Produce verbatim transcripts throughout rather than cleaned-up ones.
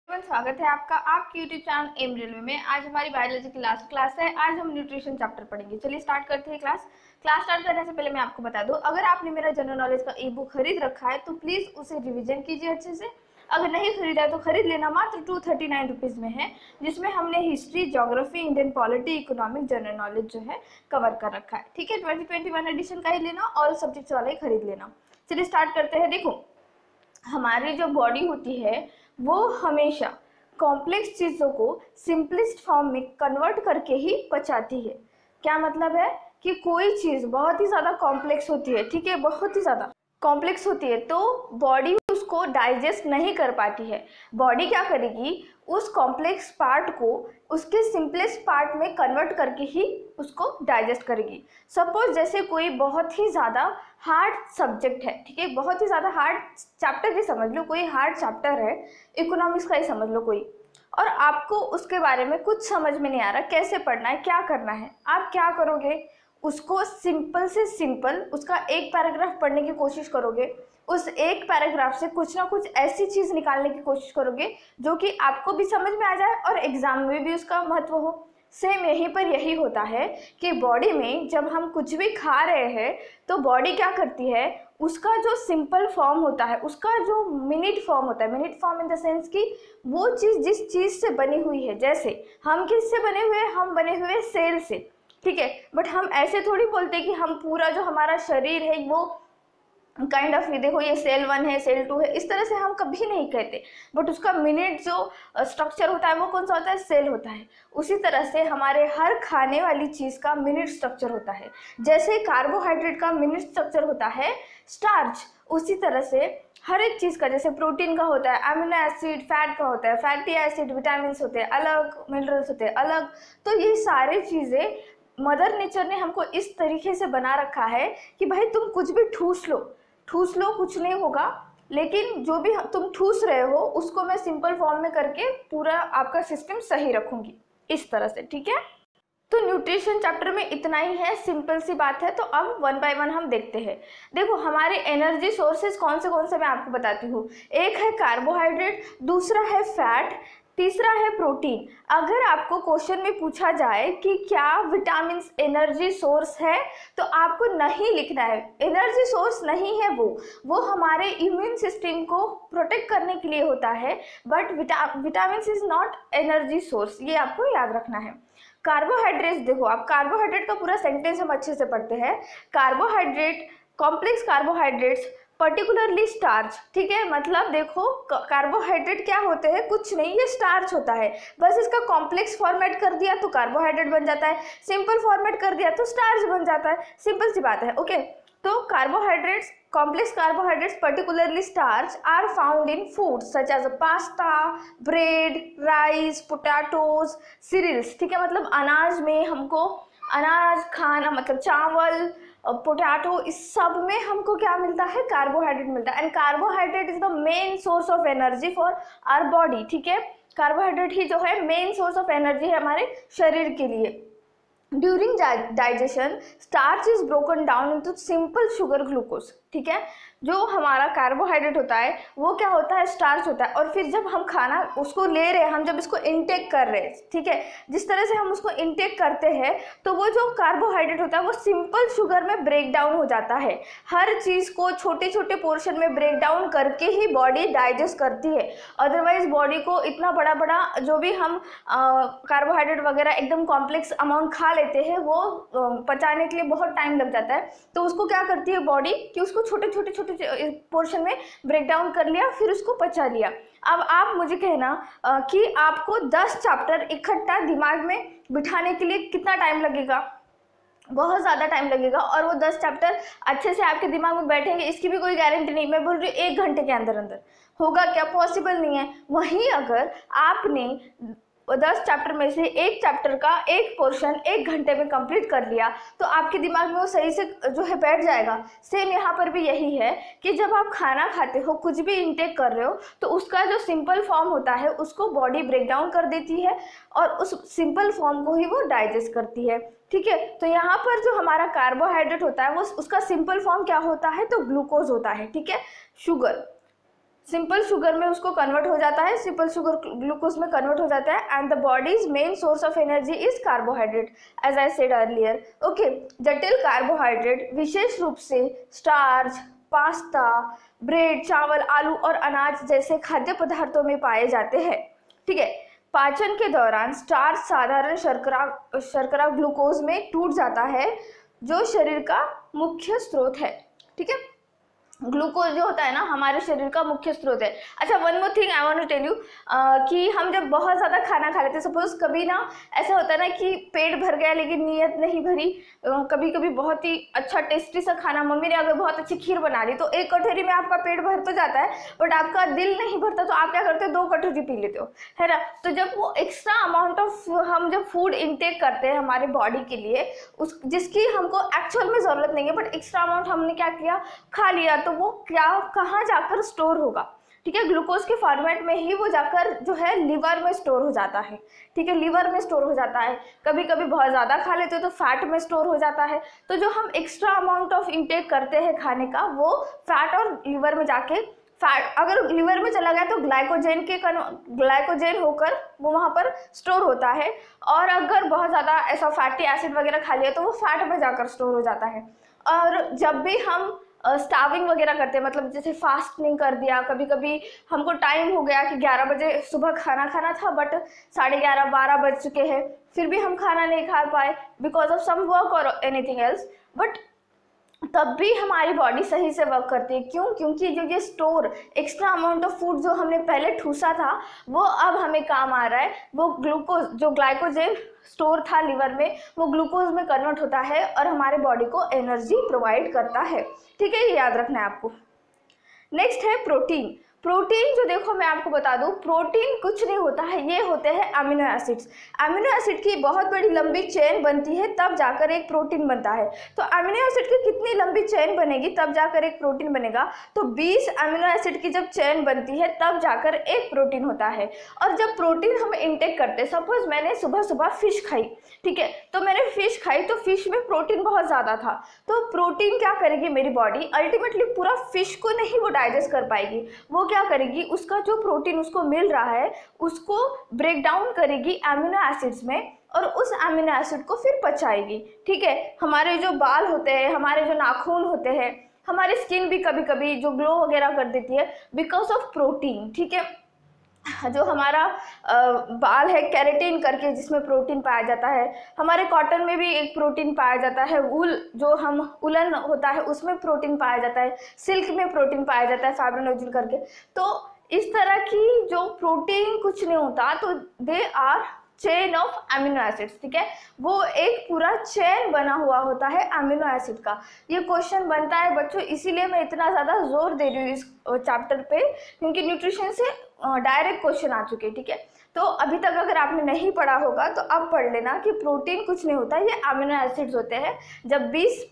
स्वागत है आपका आपके यूट्यूब चैनल एम रेलवे में। आज हमारी बायोलॉजी की लास्ट क्लास है। आज हम न्यूट्रिशन चैप्टर पढ़ेंगे। चलिए स्टार्ट करते हैं क्लास। क्लास स्टार्ट करने से पहले मैं आपको बता दूं, अगर आपने मेरा जनरल नॉलेज का ई बुक खरीद रखा है तो प्लीज उसे रिवीजन कीजिए अच्छे से। अगर नहीं खरीदा है तो खरीद लेना, मात्र टू थर्टी नाइन रुपीज में है, जिसमें हमने history, geography, Indian polity, economic, general knowledge जो है कवर कर रखा है। ठीक है, ट्वेंटी ट्वेंटी वन एडिशन का ही लेना और सब्जेक्ट्स वाला ही खरीद लेना। चलिए स्टार्ट करते हैं। देखो, हमारी जो बॉडी होती है वो हमेशा कॉम्प्लेक्स चीज़ों को सिंपलेस्ट फॉर्म में कन्वर्ट करके ही पचाती है। क्या मतलब है कि कोई चीज़ बहुत ही ज़्यादा कॉम्प्लेक्स होती है, ठीक है, बहुत ही ज़्यादा कॉम्प्लेक्स होती है तो बॉडी उसको डाइजेस्ट नहीं कर पाती है। बॉडी क्या करेगी, उस कॉम्प्लेक्स पार्ट को उसके सिंपलेस्ट पार्ट में कन्वर्ट करके ही उसको डाइजेस्ट करेगी। सपोज जैसे कोई बहुत ही ज़्यादा हार्ड सब्जेक्ट है, ठीक है, बहुत ही ज़्यादा हार्ड चैप्टर ही समझ लो, कोई हार्ड चैप्टर है, इकोनॉमिक्स का ही समझ लो कोई, और आपको उसके बारे में कुछ समझ में नहीं आ रहा कैसे पढ़ना है, क्या करना है। आप क्या करोगे, उसको सिंपल से सिंपल उसका एक पैराग्राफ पढ़ने की कोशिश करोगे, उस एक पैराग्राफ से कुछ ना कुछ ऐसी चीज़ निकालने की कोशिश करोगे जो कि आपको भी समझ में आ जाए और एग्जाम में भी उसका महत्व हो। सेम यहीं पर यही होता है कि बॉडी में जब हम कुछ भी खा रहे हैं तो बॉडी क्या करती है, उसका जो सिंपल फॉर्म होता है, उसका जो मिनट फॉर्म होता है, minute form in the sense कि वो चीज़ जिस चीज़ से बनी हुई है, जैसे हम किससे बने हुए हैं, हम बने हुए सेल से, ठीक है, बट हम ऐसे थोड़ी बोलते कि हम पूरा जो हमारा शरीर है वो काइंड ऑफ, देखो ये सेल वन है, सेल टू है, इस तरह से हम कभी नहीं कहते, बट उसका मिनट जो स्ट्रक्चर होता है वो कौन सा होता है, सेल होता है। उसी तरह से हमारे हर खाने वाली चीज़ का मिनट स्ट्रक्चर होता है। जैसे कार्बोहाइड्रेट का मिनट स्ट्रक्चर होता है स्टार्च, उसी तरह से हर एक चीज़ का, जैसे प्रोटीन का होता है अमीनो एसिड, फैट का होता है फैटी एसिड, विटामिन होते हैं अलग, मिनरल्स होते हैं अलग। तो ये सारी चीज़ें मदर नेचर ने हमको इस तरीके से बना रखा है कि भाई तुम कुछ भी ठूस लो, ठूस लो, कुछ नहीं होगा, लेकिन जो भी तुम ठूस रहे हो उसको मैं सिंपल फॉर्म में करके पूरा आपका सिस्टम सही रखूंगी, इस तरह से, ठीक है। तो न्यूट्रिशन चैप्टर में इतना ही है, सिंपल सी बात है। तो अब वन बाय वन हम देखते हैं। देखो, हमारे एनर्जी सोर्सेज कौन से कौन से मैं आपको बताती हूँ। एक है कार्बोहाइड्रेट, दूसरा है फैट, तीसरा है प्रोटीन। अगर आपको क्वेश्चन में पूछा जाए कि क्या विटामिन एनर्जी सोर्स है तो आपको नहीं लिखना है, एनर्जी सोर्स नहीं है, वो वो हमारे इम्यून सिस्टम को प्रोटेक्ट करने के लिए होता है, but vita vitamin is not energy source, ये आपको याद रखना है। कार्बोहाइड्रेट्स, देखो आप कार्बोहाइड्रेट का पूरा सेंटेंस हम अच्छे से पढ़ते हैं। Carbohydrate, complex carbohydrates, particularly starch, ठीक है, मतलब देखो कार्बोहाइड्रेट क्या होते हैं, कुछ नहीं, ये स्टार्च होता है, बस इसका कॉम्प्लेक्स फॉर्मेट कर दिया तो कार्बोहाइड्रेट बन जाता है, सिंपल फॉर्मेट कर दिया तो स्टार्च बन जाता है, सिंपल सी बात है, ओके। तो carbohydrates, complex carbohydrates particularly starch are found in foods such as pasta, bread, rice, potatoes, cereals, ठीक है, मतलब अनाज में हमको अनाज खाना, मतलब चावल, पोटैटो, इस सब में हमको क्या मिलता है, कार्बोहाइड्रेट मिलता है। And carbohydrate is the main source of energy for our body, ठीक है, कार्बोहाइड्रेट ही जो है मेन सोर्स ऑफ एनर्जी है हमारे शरीर के लिए। During digestion starch is broken down into simple sugar glucose, ठीक है, जो हमारा कार्बोहाइड्रेट होता है वो क्या होता है, स्टार्च होता है, और फिर जब हम खाना उसको ले रहे हैं, हम जब इसको इनटेक कर रहे हैं, ठीक है, जिस तरह से हम उसको इनटेक करते हैं तो वो जो कार्बोहाइड्रेट होता है वो सिंपल शुगर में ब्रेक डाउन हो जाता है। हर चीज़ को छोटे छोटे पोर्शन में ब्रेक डाउन करके ही बॉडी डाइजेस्ट करती है, अदरवाइज बॉडी को इतना बड़ा बड़ा जो भी हम कार्बोहाइड्रेट वगैरह एकदम कॉम्प्लेक्स अमाउंट खा लेते हैं वो आ, पचाने के लिए बहुत टाइम लग जाता है। तो उसको क्या करती है बॉडी कि उसको छोटे छोटे छोटे पोर्शन में ब्रेक डाउन कर लिया, फिर उसको पचा लिया। अब आप मुझे कहना आ, कि आपको दस चैप्टर इकट्ठा दिमाग में बिठाने के लिए कितना टाइम लगेगा, बहुत ज़्यादा टाइम लगेगा, और वो दस चैप्टर अच्छे से आपके दिमाग में बैठेंगे इसकी भी कोई गारंटी नहीं। मैं बोल रही हूँ एक घंटे के अंदर अंदर होगा क्या, पॉसिबल नहीं है। वहीं अगर आपने दस चैप्टर में से एक चैप्टर का एक पोर्शन एक घंटे में कंप्लीट कर लिया तो आपके दिमाग में वो सही से जो है बैठ जाएगा। सेम यहाँ पर भी यही है कि जब आप खाना खाते हो, कुछ भी इंटेक कर रहे हो, तो उसका जो सिंपल फॉर्म होता है उसको बॉडी ब्रेक डाउन कर देती है और उस सिंपल फॉर्म को ही वो डाइजेस्ट करती है, ठीक है। तो यहाँ पर जो हमारा कार्बोहाइड्रेट होता है वो उसका सिंपल फॉर्म क्या होता है, तो ग्लूकोज होता है, ठीक है, शुगर। सिंपल शुगर में उसको कन्वर्ट हो जाता है, सिंपल शुगर ग्लूकोज में कन्वर्ट हो जाता है। And the body's main source of energy is carbohydrate as I said earlier. Okay, जटिल कार्बोहाइड्रेट विशेष रूप से स्टार्च, पास्ता, ब्रेड, चावल, आलू और अनाज जैसे खाद्य पदार्थों में पाए जाते हैं। ठीक है, पाचन के दौरान स्टार्च साधारण शर्करा शर्करा ग्लूकोज में टूट जाता है जो शरीर का मुख्य स्रोत है। ठीक है, ग्लूकोज जो होता है ना हमारे शरीर का मुख्य स्रोत है। अच्छा, one more thing I want to tell you कि हम जब बहुत ज़्यादा खाना खा लेते हैं, सपोज कभी ना ऐसा होता है ना कि पेट भर गया लेकिन नीयत नहीं भरी, कभी कभी बहुत ही अच्छा टेस्टी सा खाना, मम्मी ने अगर बहुत अच्छी खीर बना दी तो एक कटोरी में आपका पेट भर तो जाता है, बट आपका दिल नहीं भरता, तो आप क्या करते हो, दो कटोरी पी लेते हो, है ना। तो जब वो एक्स्ट्रा अमाउंट ऑफ हम जब फूड इनटेक करते हैं हमारे बॉडी के लिए, उस जिसकी हमको एक्चुअल में ज़रूरत नहीं है, बट एक्स्ट्रा अमाउंट हमने क्या किया, खा लिया, तो वो क्या कहाँ जाकर स्टोर होगा। ठीक है, ग्लूकोज के फॉर्मेट में ही वो जाकर जो है लिवर में स्टोर हो जाता है। ठीक है, लिवर में स्टोर हो जाता है। कभी कभी बहुत ज़्यादा खा लेते हो तो फैट में स्टोर हो जाता है। तो जो हम एक्स्ट्रा अमाउंट ऑफ इंटेक करते हैं खाने का, वो फैट और लिवर में जाके, फैट अगर लिवर में चला गया तो ग्लाइकोजेन के ग्लाइकोजेन होकर वो वहाँ पर स्टोर होता है, और अगर बहुत ज़्यादा ऐसा फैटी एसिड वगैरह खा लिया तो वो फैट में जाकर स्टोर हो जाता है। और जब भी हम स्टाविंग uh, वगैरह करते हैं, मतलब जैसे फास्टिंग कर दिया, कभी कभी हमको टाइम हो गया कि ग्यारह बजे सुबह खाना खाना था बट साढ़े ग्यारह बारह बज चुके हैं, फिर भी हम खाना नहीं खा पाए बिकॉज ऑफ सम वर्क और एनीथिंग एल्स, बट तब भी हमारी बॉडी सही से वर्क करती है। क्यों? क्योंकि जो ये store extra amount of food जो हमने पहले ठूसा था वो अब हमें काम आ रहा है। वो ग्लूकोज जो ग्लाइकोजेन स्टोर था लिवर में, वो ग्लूकोज में कन्वर्ट होता है और हमारे बॉडी को एनर्जी प्रोवाइड करता है। ठीक है, ये याद रखना है आपको। नेक्स्ट है प्रोटीन। प्रोटीन जो देखो मैं आपको बता दूं, प्रोटीन कुछ नहीं होता है, ये होते हैं अमीनो एसिड्स। अमीनो एसिड की बहुत बड़ी लंबी चेन बनती है तब जाकर एक प्रोटीन बनता है। तो अमीनो एसिड की कितनी लंबी चेन बनेगी तब जाकर एक प्रोटीन बनेगा? तो बीस अमीनो एसिड की जब चेन बनती है तब जाकर एक प्रोटीन होता है। और जब प्रोटीन हम इंटेक करते हैं, सपोज मैंने सुबह सुबह फिश खाई, ठीक है, तो मैंने फिश खाई तो फिश में प्रोटीन बहुत ज़्यादा था, तो प्रोटीन क्या करेगी मेरी बॉडी, अल्टीमेटली पूरा फिश को नहीं वो डाइजेस्ट कर पाएगी, वो क्या करेगी, उसका जो प्रोटीन उसको मिल रहा है उसको ब्रेक डाउन करेगी अमीनो एसिड्स में और उस अमीनो एसिड को फिर पचाएगी। ठीक है, हमारे जो बाल होते हैं, हमारे जो नाखून होते हैं, हमारी स्किन भी कभी कभी जो ग्लो वगैरह कर देती है बिकॉज ऑफ प्रोटीन। ठीक है, जो हमारा बाल है केराटिन करके जिसमें प्रोटीन पाया जाता है, हमारे कॉटन में भी एक प्रोटीन पाया जाता है, वूल जो हम उलन होता है उसमें प्रोटीन पाया जाता है, सिल्क में प्रोटीन पाया जाता है फाइब्रोनेजिन करके। तो इस तरह की जो प्रोटीन कुछ नहीं होता, तो they are chain of amino acids. ठीक है, वो एक पूरा चेन बना हुआ होता है अमीनो एसिड का। ये क्वेश्चन बनता है बच्चों, इसीलिए मैं इतना ज़्यादा जोर दे रही हूँ इस चैप्टर पे, क्योंकि न्यूट्रिशन से डायरेक्ट क्वेश्चन आ चुके हैं। ठीक है, तो अभी तक अगर आपने नहीं पढ़ा होगा तो अब पढ़ लेना कि प्रोटीन कुछ नहीं होता, ये अमीनो एसिड्स होते हैं। जब बीस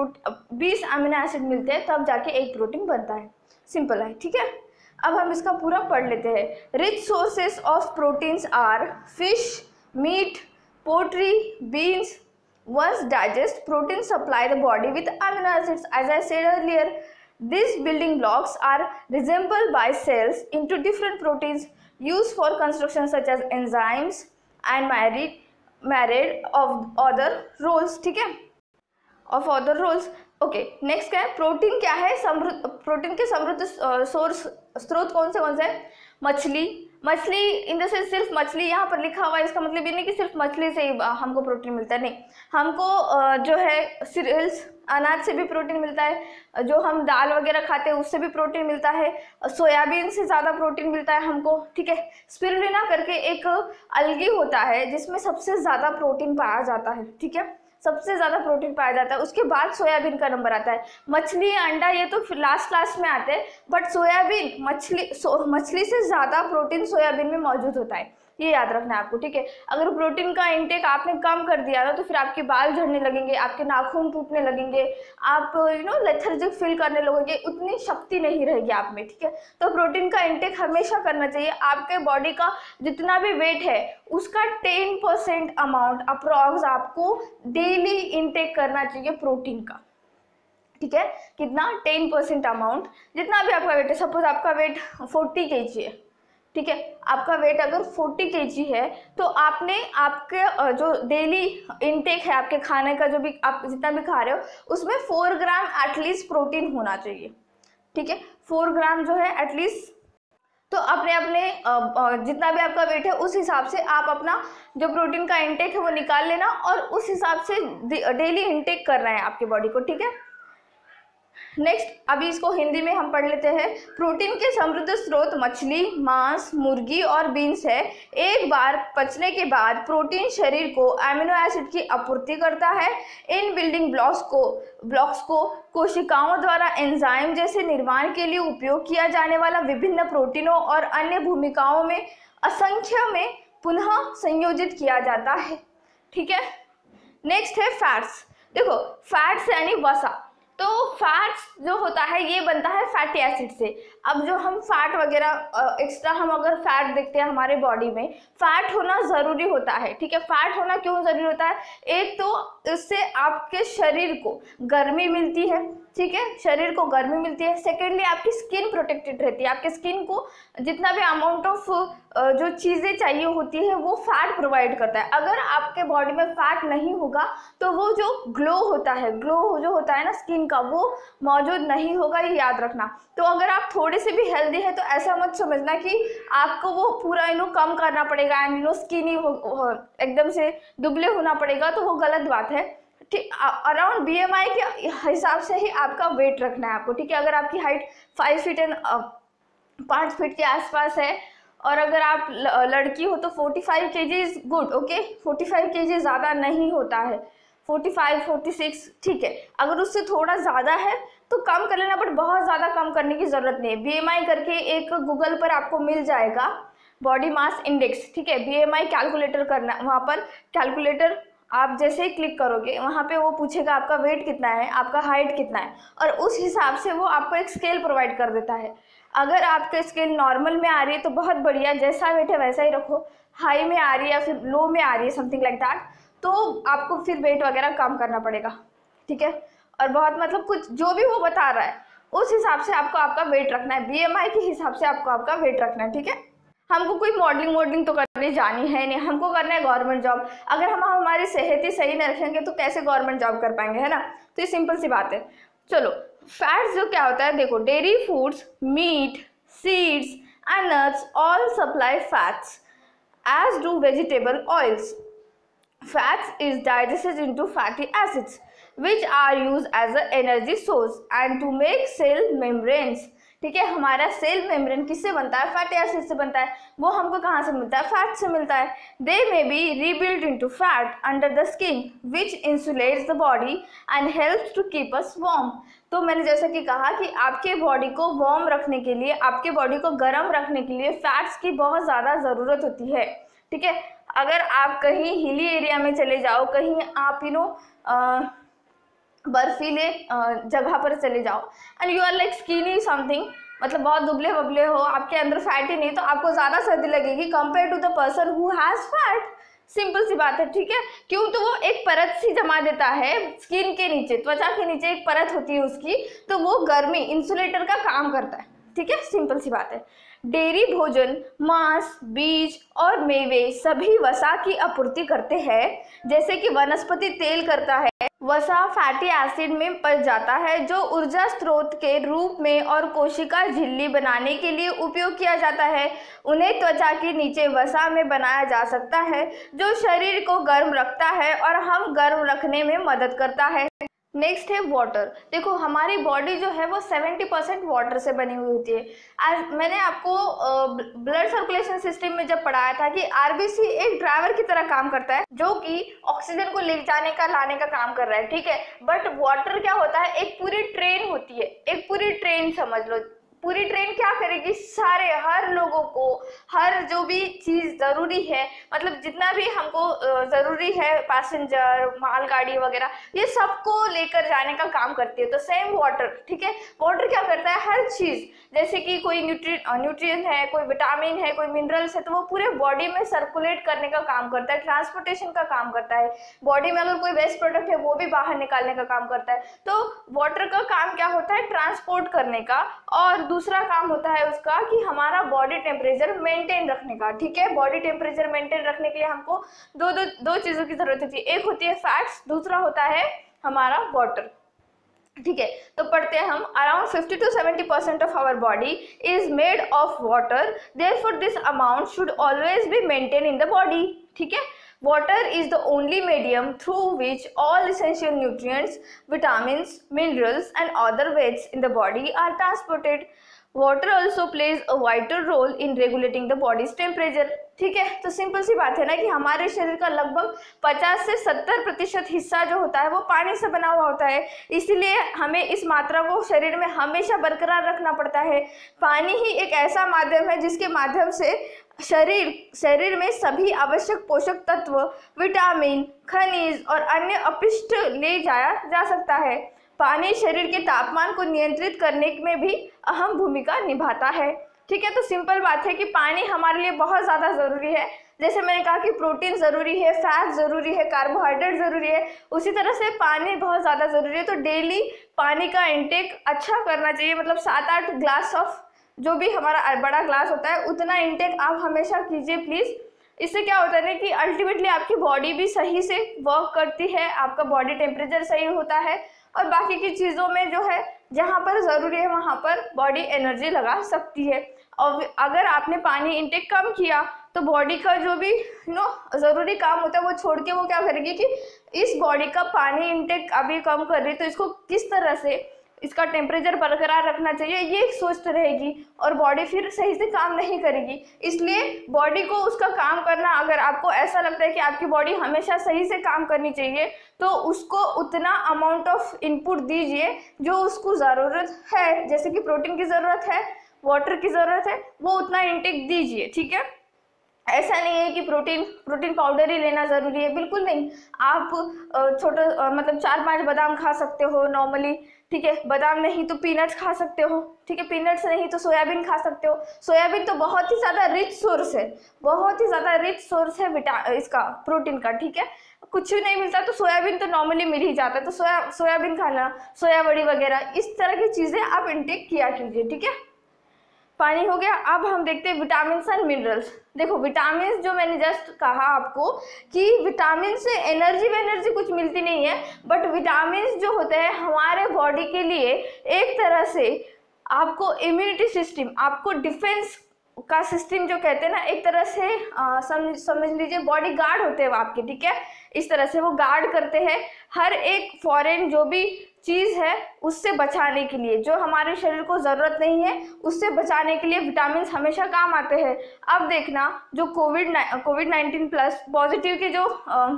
बीस अमीनो एसिड मिलते हैं तब जाके एक प्रोटीन बनता है। सिंपल है। ठीक है, अब हम इसका पूरा पढ़ लेते हैं। Rich sources of proteins are fish, meat, poultry, beans. Once digest, proteins supply the body with amino acids. As I said earlier, these building blocks are reassembled by cells into different proteins used for construction such as enzymes and myriad myriad of other roles. ठीक है, of other roles. Okay, next क्या है, protein क्या है, समृद्ध protein के समृद्ध source स्रोत कौन से कौन से हैं? मछली, मछली इन द सेंस सिर्फ मछली यहाँ पर लिखा हुआ है, इसका मतलब ये नहीं कि सिर्फ मछली से ही हमको प्रोटीन मिलता है, नहीं, हमको जो है सीरियल्स अनाज से भी प्रोटीन मिलता है, जो हम दाल वगैरह खाते हैं उससे भी प्रोटीन मिलता है, सोयाबीन से ज़्यादा प्रोटीन मिलता है हमको। ठीक है, स्पिरुलिना करके एक अलगी होता है जिसमें सबसे ज़्यादा प्रोटीन पाया जाता है। ठीक है, सबसे ज़्यादा प्रोटीन पाया जाता है, उसके बाद सोयाबीन का नंबर आता है। मछली, अंडा ये तो लास्ट लास्ट में आते हैं, बट सोयाबीन मछली सो, मछली से ज़्यादा प्रोटीन सोयाबीन में मौजूद होता है, ये याद रखना है आपको। ठीक है, अगर प्रोटीन का इंटेक आपने कम कर दिया ना तो फिर आपके बाल झड़ने लगेंगे, आपके नाखून टूटने लगेंगे, आप यू नो लेथर्जिक फील करने लगोगे, उतनी शक्ति नहीं रहेगी आप में। ठीक है, तो प्रोटीन का इंटेक हमेशा करना चाहिए। आपके बॉडी का जितना भी वेट है उसका टेन परसेंट अमाउंट अप्रॉक्स आपको डेली इंटेक करना चाहिए प्रोटीन का। ठीक है, कितना टेन परसेंट अमाउंट, जितना भी आपका वेट है, सपोज आपका वेट फोर्टी के जी है, ठीक है, आपका वेट अगर फोर्टी के जी है तो आपने आपके जो डेली इनटेक है आपके खाने का, जो भी आप जितना भी खा रहे हो उसमें फोर ग्राम एटलीस्ट प्रोटीन होना चाहिए, ठीक है, फोर ग्राम जो है एटलीस्ट। तो अपने अपने जितना भी आपका वेट है उस हिसाब से आप अपना जो प्रोटीन का इनटेक है वो निकाल लेना और उस हिसाब से डेली इनटेक करना है आपकी बॉडी को, ठीक है। नेक्स्ट, अभी इसको हिंदी में हम पढ़ लेते हैं। प्रोटीन के समृद्ध स्रोत मछली, मांस, मुर्गी और बीन्स है। एक बार पचने के बाद प्रोटीन शरीर को अमीनो एसिड की आपूर्ति करता है। इन बिल्डिंग ब्लॉक्स को ब्लॉक्स को कोशिकाओं द्वारा एंजाइम जैसे निर्माण के लिए उपयोग किया जाने वाला विभिन्न प्रोटीनों और अन्य भूमिकाओं में असंख्य में पुनः संयोजित किया जाता है, ठीक है। नेक्स्ट है फैट्स। देखो, फैट्स यानी वसा। तो फैट्स जो होता है ये बनता है फैटी एसिड से। अब जो हम फैट वगैरह एक्स्ट्रा हम अगर फैट देखते हैं हमारे बॉडी में, फैट होना ज़रूरी होता है, ठीक है। फैट होना क्यों ज़रूरी होता है? एक तो इससे आपके शरीर को गर्मी मिलती है, ठीक है, शरीर को गर्मी मिलती है। सेकेंडली, आपकी स्किन प्रोटेक्टेड रहती है, आपके स्किन को जितना भी अमाउंट ऑफ जो चीज़ें चाहिए होती है वो फैट प्रोवाइड करता है। अगर आपके बॉडी में फैट नहीं होगा तो वो जो ग्लो होता है, ग्लो जो होता है ना स्किन का, वो मौजूद नहीं होगा, ये याद रखना। तो अगर आप थोड़े से भी हेल्दी है तो ऐसा मत समझना कि आपको वो पूरा यू नो कम करना पड़ेगा एंड यू नो स्किनी एकदम से दुबले होना पड़ेगा, तो वो गलत बात है, ठीक। अराउंड बी एम आई के हिसाब से ही आपका वेट रखना है आपको, ठीक है। अगर आपकी हाइट फाइव फीट एंड पाँच फीट के आसपास है और अगर आप लड़की हो तो forty five K G is good, okay. Forty five K G ज़्यादा नहीं होता है, फोर्टी फाइव फोर्टी सिक्स ठीक है। अगर उससे थोड़ा ज़्यादा है तो कम कर लेना, बट बहुत ज़्यादा कम करने की ज़रूरत नहीं है। बी एम आई करके एक गूगल पर आपको मिल जाएगा, बॉडी मास इंडेक्स, ठीक है। बी एम आई कैलकुलेटर करना, वहाँ पर कैलकुलेटर आप जैसे ही क्लिक करोगे वहाँ पे वो पूछेगा आपका वेट कितना है, आपका हाइट कितना है, और उस हिसाब से वो आपको एक स्केल प्रोवाइड कर देता है। अगर आपका स्केल नॉर्मल में आ रही है तो बहुत बढ़िया, जैसा वेट है वैसा ही रखो। हाई में आ रही है या फिर लो में आ रही है समथिंग लाइक दैट, तो आपको फिर वेट वगैरह कम करना पड़ेगा, ठीक है। और बहुत मतलब कुछ जो भी वो बता रहा है उस हिसाब से आपको आपका वेट रखना है, बी एम आई के हिसाब से आपको आपका वेट रखना है, ठीक है। हमको कोई मॉडलिंग वॉडलिंग तो करने जानी है नहीं, हमको करना है गवर्नमेंट जॉब। अगर हम हमारी सेहत ही सही नहीं रखेंगे तो कैसे गवर्नमेंट जॉब कर पाएंगे, है ना। तो ये सिंपल सी बात है। चलो, फैट्स जो क्या होता है, देखो, dairy foods, meat, seeds and nuts all supply fats as do vegetable oils. Fats is digested into fatty acids which are used as an energy source and to make cell membranes, ठीक है। हमारा cell membrane किससे बनता है? Fatty acid से बनता है। वो हमको कहाँ से मिलता है? फैट से मिलता है। They may be rebuild into fat under the skin which insulates the body and helps to keep us warm. तो मैंने जैसा कि कहा कि आपके बॉडी को वार्म रखने के लिए, आपके बॉडी को गर्म रखने के लिए फैट्स की बहुत ज़्यादा ज़रूरत होती है, ठीक है। अगर आप कहीं हिली एरिया में चले जाओ, कहीं आप यू नो बर्फीले जगह पर चले जाओ and you are like skinny something, मतलब बहुत दुबले बबले हो, आपके अंदर फैट ही नहीं, तो आपको ज़्यादा सर्दी लगेगी compare to the person who has fat. Simple सी बात है, ठीक है। क्यों? तो वो एक परत सी जमा देता है स्किन के नीचे, त्वचा के नीचे एक परत होती है उसकी, तो वो गर्मी इंसुलेटर का काम करता है, ठीक है। सिंपल सी बात है। डेयरी भोजन, मांस, बीज और मेवे सभी वसा की आपूर्ति करते हैं, जैसे कि वनस्पति तेल करता है। वसा फैटी एसिड में पच जाता है जो ऊर्जा स्रोत के रूप में और कोशिका झिल्ली बनाने के लिए उपयोग किया जाता है। उन्हें त्वचा के नीचे वसा में बनाया जा सकता है जो शरीर को गर्म रखता है और हम गर्म रखने में मदद करता है। नेक्स्ट है वाटर। देखो, हमारी बॉडी जो है वो सेवेंटी परसेंट वाटर से बनी हुई होती है। आज मैंने आपको ब्लड सर्कुलेशन सिस्टम में जब पढ़ाया था कि आरबीसी एक ड्राइवर की तरह काम करता है जो कि ऑक्सीजन को ले जाने का लाने का काम कर रहा है, ठीक है। बट वाटर क्या होता है? एक पूरी ट्रेन होती है, एक पूरी ट्रेन समझ लो, पूरी ट्रेन क्या करेगी, सारे हर लोगों को हर जो भी चीज़ ज़रूरी है, मतलब जितना भी हमको ज़रूरी है, पैसेंजर, मालगाड़ी वगैरह, ये सबको लेकर जाने का काम करती है। तो सेम वाटर, ठीक है, वाटर क्या करता है, हर चीज़, जैसे कि कोई न्यूट्री न्यूट्रिएंट है, कोई विटामिन है, कोई मिनरल्स है, तो वो पूरे बॉडी में सर्कुलेट करने का काम करता है, ट्रांसपोर्टेशन का काम करता है। बॉडी में अगर कोई वेस्ट प्रोडक्ट है वो भी बाहर निकालने का काम करता है। तो वाटर का काम क्या होता है, ट्रांसपोर्ट करने का, और दूसरा काम होता है उसका कि हमारा बॉडी टेम्परेचर मेंटेन रखने का। ठीक है, बॉडी टेम्परेचर मेंटेन रखने के लिए हमको दो दो दो चीज़ों की जरूरत होती है, एक होती है फैट्स, दूसरा होता है हमारा वाटर। ठीक है, तो पढ़ते हैं हम, around fifty to seventy percent of our body is made of water, therefore this amount should always be maintain in the body. ठीक है, water is the only medium through which all essential nutrients, vitamins, minerals and other weights in the body are transported. Water also plays a vital role in regulating the body's temperature. ठीक है, तो simple सी बात है ना कि हमारे शरीर का लगभग पचास से सत्तर प्रतिशत हिस्सा जो होता है वो पानी से बना हुआ होता है, इसीलिए हमें इस मात्रा को शरीर में हमेशा बरकरार रखना पड़ता है। पानी ही एक ऐसा माध्यम है जिसके माध्यम से शरीर शरीर में सभी आवश्यक पोषक तत्व, विटामिन, खनिज और अन्य अपशिष्ट ले जाया जा सकता है। पानी शरीर के तापमान को नियंत्रित करने में भी अहम भूमिका निभाता है। ठीक है, तो सिंपल बात है कि पानी हमारे लिए बहुत ज़्यादा ज़रूरी है। जैसे मैंने कहा कि प्रोटीन ज़रूरी है, फैट ज़रूरी है, कार्बोहाइड्रेट ज़रूरी है, उसी तरह से पानी बहुत ज़्यादा ज़रूरी है। तो डेली पानी का इंटेक अच्छा करना चाहिए, मतलब सात आठ ग्लास ऑफ, जो भी हमारा बड़ा ग्लास होता है उतना इंटेक आप हमेशा कीजिए प्लीज़। इससे क्या होता है ना कि अल्टीमेटली आपकी बॉडी भी सही से वर्क करती है, आपका बॉडी टेम्परेचर सही होता है, और बाकी की चीज़ों में जो है जहाँ पर ज़रूरी है वहाँ पर बॉडी एनर्जी लगा सकती है। और अगर आपने पानी इंटेक कम किया तो बॉडी का जो भी यू नो ज़रूरी काम होता है वो छोड़ के वो क्या करेगी कि इस बॉडी का पानी इंटेक अभी कम कर रही है, तो इसको किस तरह से इसका टेम्परेचर बरकरार रखना चाहिए ये एक सोच रहेगी, और बॉडी फिर सही से काम नहीं करेगी। इसलिए बॉडी को उसका काम करना, अगर आपको ऐसा लगता है कि आपकी बॉडी हमेशा सही से काम करनी चाहिए तो उसको उतना अमाउंट ऑफ इनपुट दीजिए जो उसको ज़रूरत है। जैसे कि प्रोटीन की ज़रूरत है, वाटर की ज़रूरत है, वो उतना इंटेक दीजिए। ठीक है, ऐसा नहीं है कि प्रोटीन प्रोटीन पाउडर ही लेना ज़रूरी है, बिल्कुल नहीं। आप छोटा मतलब चार पांच बादाम खा सकते हो नॉर्मली। ठीक है, बादाम नहीं तो पीनट्स खा सकते हो। ठीक है, पीनट्स नहीं तो सोयाबीन खा सकते हो। सोयाबीन तो बहुत ही ज़्यादा रिच सोर्स है, बहुत ही ज़्यादा रिच सोर्स है विटा इसका प्रोटीन का। ठीक है, कुछ भी नहीं मिलता तो सोयाबीन तो नॉर्मली मिल ही जाता है, तो सोया सोयाबीन खाना, सोया बड़ी वगैरह, इस तरह की चीज़ें आप इंटेक किया कीजिए। ठीक है, पानी हो गया। अब हम देखते हैं विटामिन एंड मिनरल्स। देखो विटामिन जो मैंने जस्ट कहा आपको कि विटामिन से एनर्जी एनर्जी कुछ मिलती नहीं है, बट विटामिन जो होते हैं हमारे बॉडी के लिए एक तरह से आपको इम्यूनिटी सिस्टम, आपको डिफेंस का सिस्टम जो कहते हैं ना, एक तरह से आ, समझ समझ लीजिए बॉडी गार्ड होते हैं वो आपके। ठीक है, इस तरह से वो गार्ड करते हैं हर एक फॉरेन जो भी चीज़ है उससे बचाने के लिए, जो हमारे शरीर को ज़रूरत नहीं है उससे बचाने के लिए विटामिन हमेशा काम आते हैं। अब देखना जो covid covid nineteen plus positive के जो आ,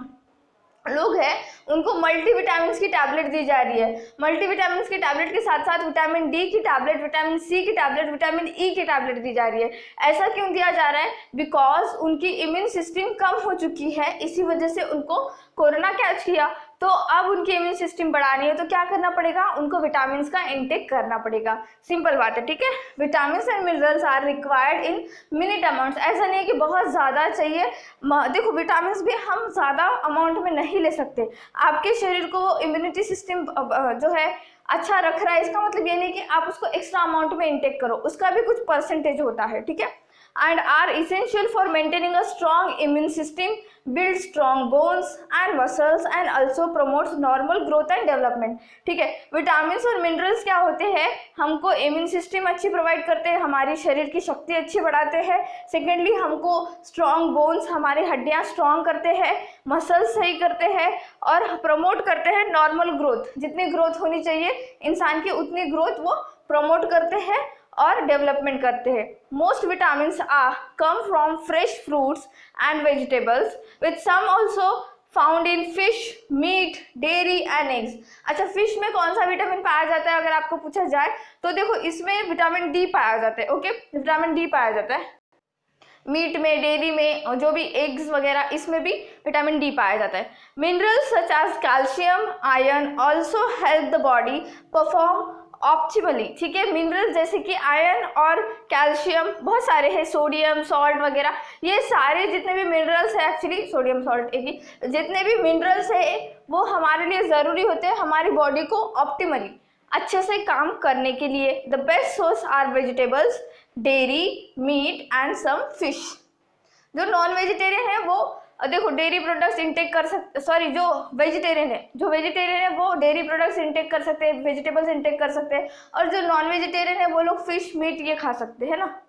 लोग हैं उनको मल्टीविटामिन की टैबलेट दी जा रही है। मल्टीविटामिन की टैबलेट के साथ साथ विटामिन डी की टैबलेट, विटामिन सी की टैबलेट, विटामिन ई की टैबलेट दी जा रही है। ऐसा क्यों दिया जा रहा है? बिकॉज उनकी इम्यून सिस्टम कम हो चुकी है, इसी वजह से उनको कोरोना कैच किया। तो अब उनकी इम्यून सिस्टम बढ़ानी है तो क्या करना पड़ेगा? उनको विटामिन का इंटेक करना पड़ेगा। सिंपल बात है। ठीक है, vitamin and minerals are required in minute amounts. ऐसा नहीं है कि बहुत ज़्यादा चाहिए। देखो विटामिन भी हम ज़्यादा अमाउंट में नहीं ले सकते। आपके शरीर को इम्यूनिटी सिस्टम जो है अच्छा रख रहा है, इसका मतलब ये नहीं कि आप उसको एक्स्ट्रा अमाउंट में इंटेक करो, उसका भी कुछ परसेंटेज होता है। ठीक है, and are essential for maintaining a strong immune system, build strong bones and muscles and also promotes normal growth and development। ठीक है, विटामिन और मिनरल्स क्या होते हैं? हमको इम्यून सिस्टम अच्छी प्रोवाइड करते हैं, हमारी शरीर की शक्ति अच्छी बढ़ाते हैं। सेकेंडली हमको स्ट्रॉन्ग बोन्स, हमारी हड्डियां स्ट्रॉन्ग करते हैं, मसल्स सही करते हैं और प्रमोट करते हैं नॉर्मल ग्रोथ। जितनी ग्रोथ होनी चाहिए इंसान की उतनी ग्रोथ वो प्रमोट करते हैं और डेवलपमेंट करते हैं। Most vitamin are come from fresh fruits and vegetables with some also found in fish, meat, dairy and eggs. अच्छा, फिश में कौन सा विटामिन पाया जाता है अगर आपको पूछा जाए तो देखो इसमें विटामिन डी पाया जाता है। ओके, विटामिन डी पाया जाता है। मीट में, डेयरी में, और जो भी एग्स वगैरह इसमें भी विटामिन डी पाया जाता है। Minerals such as calcium, iron also help the body perform optimally. ठीक है, मिनरल्स जैसे कि आयरन और कैल्शियम, बहुत सारे हैं, सोडियम, सॉल्ट वगैरह, ये सारे जितने भी मिनरल्स है, एक्चुअली सोडियम सॉल्ट एक ही, जितने भी मिनरल्स है वो हमारे लिए ज़रूरी होते हैं हमारी बॉडी को ऑप्टिमली अच्छे से काम करने के लिए। The best source are vegetables, dairy, meat and some fish. जो नॉन वेजिटेरियन है वो देखो डेयरी प्रोडक्ट्स इंटेक कर सकते, सॉरी जो वेजिटेरियन है जो वेजिटेरियन है वो डेयरी प्रोडक्ट्स इंटेक कर सकते हैं, वेजिटेबल्स इंटेक कर सकते हैं, और जो नॉन वेजिटेरियन है वो लोग फिश, मीट ये खा सकते हैं ना।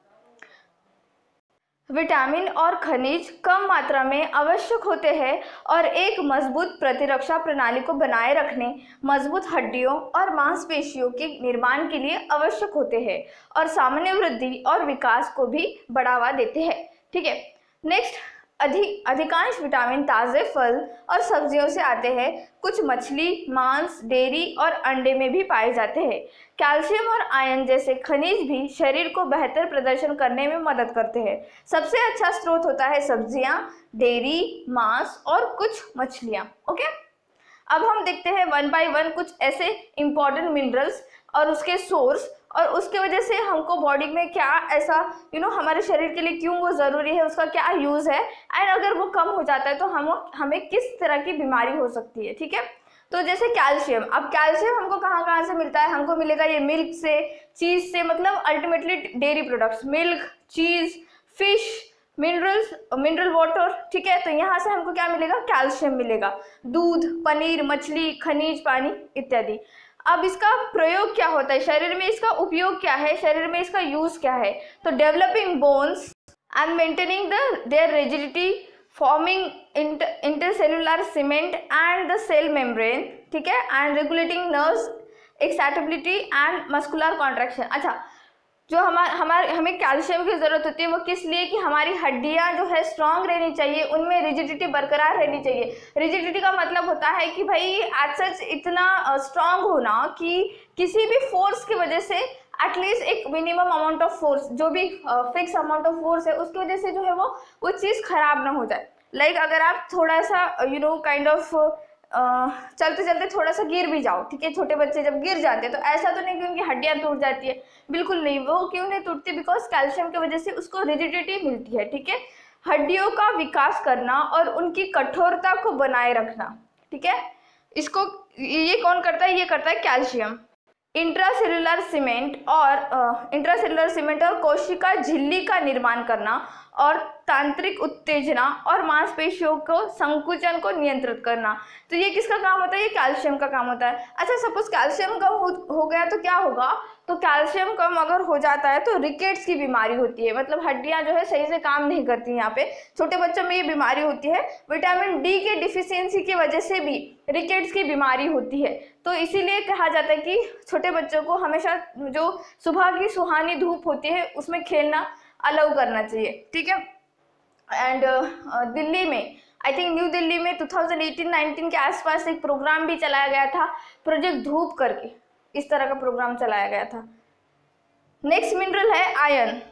विटामिन और खनिज कम मात्रा में आवश्यक होते हैं और एक मजबूत प्रतिरक्षा प्रणाली को बनाए रखने, मजबूत हड्डियों और मांसपेशियों के निर्माण के लिए आवश्यक होते हैं और सामान्य वृद्धि और विकास को भी बढ़ावा देते हैं। ठीक है, नेक्स्ट, अधिक अधिकांश विटामिन ताज़े फल और सब्जियों से आते हैं। कुछ मछली, मांस, डेयरी और अंडे में भी पाए जाते हैं। कैल्शियम और आयरन जैसे खनिज भी शरीर को बेहतर प्रदर्शन करने में मदद करते हैं। सबसे अच्छा स्रोत होता है सब्जियां, डेयरी, मांस और कुछ मछलियां। ओके, अब हम देखते हैं वन बाय वन कुछ ऐसे इंपॉर्टेंट मिनरल्स और उसके सोर्स, और उसके वजह से हमको बॉडी में क्या ऐसा यू you नो know, हमारे शरीर के लिए क्यों वो ज़रूरी है, उसका क्या यूज़ है, एंड अगर वो कम हो जाता है तो हम हमें किस तरह की बीमारी हो सकती है। ठीक है, तो जैसे कैल्शियम, अब कैल्शियम हमको कहाँ कहाँ से मिलता है, हमको मिलेगा ये मिल्क से, चीज़ से, मतलब ultimately dairy products, milk, cheese, fish, minerals, mineral water. ठीक है, तो यहाँ से हमको क्या मिलेगा, कैल्शियम मिलेगा, दूध, पनीर, मछली, खनिज, पानी इत्यादि। अब इसका प्रयोग क्या होता है शरीर में, इसका उपयोग क्या है, शरीर में इसका यूज क्या है, तो developing bones and maintaining the their rigidity, forming intercellular cement and the cell membrane. ठीक है, and regulating nerves excitability and muscular contraction. अच्छा, जो हमारे हमारे हमें कैल्शियम की ज़रूरत होती है वो किस लिए, कि हमारी हड्डियां जो है स्ट्रांग रहनी चाहिए, उनमें रिजिडिटी बरकरार रहनी चाहिए। रिजिडिटी का मतलब होता है कि भाई एज सच इतना स्ट्रांग होना कि किसी भी फोर्स की वजह से एटलीस्ट एक मिनिमम अमाउंट ऑफ फोर्स, जो भी फिक्स अमाउंट ऑफ फोर्स है उसकी वजह से जो है वो वो चीज़ खराब ना हो जाए। लाइक like, अगर आप थोड़ा सा you know kind of Uh, चलते चलते थोड़ा सा गिर भी जाओ, ठीक है, छोटे बच्चे जब गिर जाते हैं तो ऐसा तो नहीं कि उनकी हड्डियां टूट जाती है, बिल्कुल नहीं। वो क्यों नहीं टूटती, बिकॉज कैल्शियम की वजह से उसको रिजिडिटी मिलती है। ठीक है, हड्डियों का विकास करना और उनकी कठोरता को बनाए रखना। ठीक है, इसको ये कौन करता है, ये करता है कैल्शियम। इंट्रासेलुलर सीमेंट और इंट्रासेलुलर सीमेंट और कोशिका झिल्ली का निर्माण करना और तांत्रिक उत्तेजना और मांसपेशियों को संकुचन को नियंत्रित करना। तो ये किसका काम होता है, ये कैल्शियम का काम होता है। अच्छा, सपोज कैल्शियम कम हो, हो गया तो क्या होगा, तो कैल्शियम कम अगर हो जाता है तो रिकेट्स की बीमारी होती है, मतलब हड्डियां जो है सही से काम नहीं करती। यहाँ पे छोटे बच्चों में ये बीमारी होती है। विटामिन डी के डिफिशियंसी की वजह से भी रिकेट्स की बीमारी होती है। तो इसीलिए कहा जाता है कि छोटे बच्चों को हमेशा जो सुबह की सुहानी धूप होती है उसमें खेलना अलाउ करना चाहिए। ठीक है, एंड uh, दिल्ली में, आई थिंक न्यू दिल्ली में टू थाउजेंड एटीन नाइनटीन के आसपास एक प्रोग्राम भी चलाया गया था, प्रोजेक्ट धूप करके, इस तरह का प्रोग्राम चलाया गया था। नेक्स्ट मिनरल है आयरन।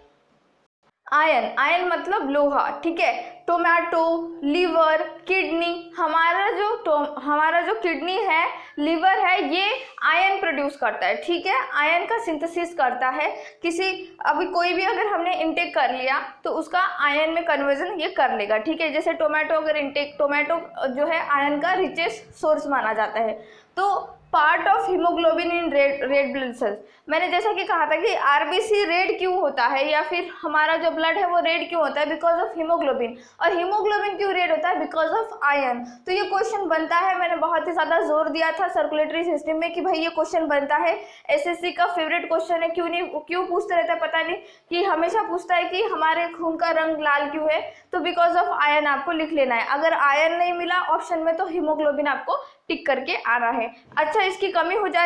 आयरन आयरन मतलब लोहा। ठीक है, टोमेटो, लीवर, किडनी, हमारा जो तो हमारा जो किडनी है, लीवर है, ये आयरन प्रोड्यूस करता है। ठीक है, आयरन का सिंथेसिस करता है। किसी अभी कोई भी अगर हमने इंटेक कर लिया तो उसका आयरन में कन्वर्जन ये कर लेगा। ठीक है, जैसे टोमेटो अगर इंटेक, टोमेटो जो है आयरन का रिचेस्ट सोर्स माना जाता है। तो part of haemoglobin in red red blood cells, मैंने जैसा कि कहा था कि आरबीसी रेड क्यों होता है या फिर हमारा जो ब्लड है वो रेड क्यों होता है, बिकॉज ऑफ हीमोग्लोबिन। और हीमोग्लोबिन क्यों रेड होता है, बिकॉज ऑफ आयरन। तो ये क्वेश्चन बनता है, मैंने बहुत ही ज़्यादा जोर दिया था सर्कुलेटरी सिस्टम में कि भाई ये क्वेश्चन बनता है, एसएससी का फेवरेट क्वेश्चन है। क्यों नहीं, क्यों पूछते रहता है पता नहीं, कि हमेशा पूछता है कि हमारे खून का रंग लाल क्यों है, तो बिकॉज ऑफ आयरन आपको लिख लेना है। अगर आयरन नहीं मिला ऑप्शन में तो हीमोग्लोबिन आपको टिक करके आना है। अच्छा, इसकी कमी हो जाए तो